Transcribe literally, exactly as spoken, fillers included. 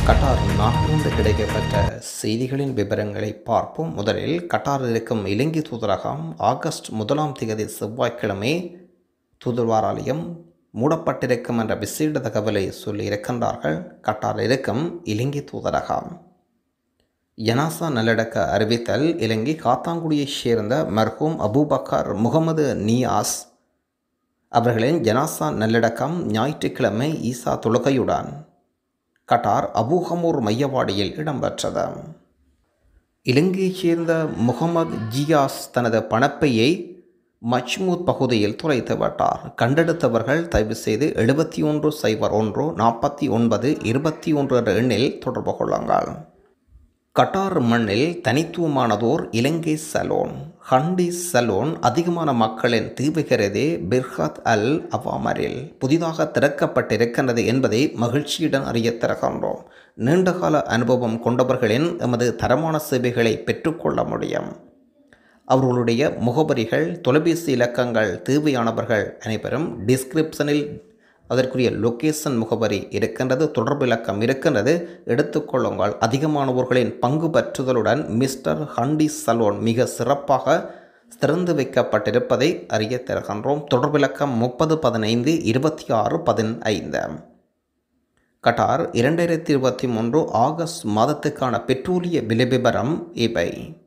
கட்டார் நாட்டிலிருந்து கிடைக்கப்பட்ட செய்திகளின் விவரங்களை பார்ப்போம். முதலில் கட்டாரில் இருக்கும் இலங்கை தூதரகம் ஆகஸ்ட் முதலாம் தேதி செவ்வாய்க்கிழமை தூதுவாராலயம் மூடப்பட்டிருக்கும் என்ற விசேட தகவலை சொல்லியிருக்கின்றார்கள். கட்டாரில் இருக்கும் இலங்கை தூதரகம் ஜனாசா நல்லடக்க அறிவித்தல். இலங்கை காத்தாங்குடியைச் சேர்ந்த மர்ஹூம் அபூபக்கர் முகமது நியாஸ் அவர்களின் ஜனாசா நல்லடக்கம் ஞாயிற்றுக்கிழமை ஈசா தொழுகையுடன் கட்டார் அபூஹமூர் மையவாடியில் இடம்பெற்றது. இலங்கையைச் சேர்ந்த முகமது ஜியாஸ் தனது பணப்பையை மச்மூத் பகுதியில் துளைத்து விட்டார். கண்டெடுத்தவர்கள் தயவு செய்து எழுபத்தி ஒன்று சைபர் ஒன்று நாற்பத்தி ஒன்பது இருபத்தி ஒன்று என்ற எண்ணில் தொடர்பு கொள்ளுங்கள். கட்டார் மண்ணில் தனித்துவமானதோர் இலங்கை சலூன். ஹண்டி சலூன் அதிகமான மக்களின் தீவுகிறதே பிர்ஹத் அல் அவாமரில் புதிதாக திறக்கப்பட்டிருக்கின்றது என்பதை மகிழ்ச்சியுடன் அறிய தருகின்றோம். நீண்டகால அனுபவம் கொண்டவர்களின் எமது தரமான சேவைகளை பெற்றுக்கொள்ள முடியும். அவர்களுடைய முகவரிகள், தொலைபேசி இலக்கங்கள் தேவையானவர்கள் அனைவரும் டிஸ்கிரிப்ஷனில் அதற்குரிய லொக்கேஷன் முகவரி இருக்கின்றது, தொடர்பு இலக்கம் இருக்கின்றது, எடுத்துக்கொள்ளுங்கள். அதிகமானவர்களின் பங்கு பற்றுதலுடன் மிஸ்டர் ஹண்டி சலூன் மிக சிறப்பாக திறந்து வைக்கப்பட்டிருப்பதை அறிய தருகின்றோம். தொடர்பு இலக்கம் முப்பது பதினைந்து இருபத்தி ஆறு பதினைந்து. கட்டார் இரண்டாயிரத்தி இருபத்தி மூன்று ஆகஸ்ட் மாதத்துக்கான பெட்ரோலிய விலை விவரம் இவை.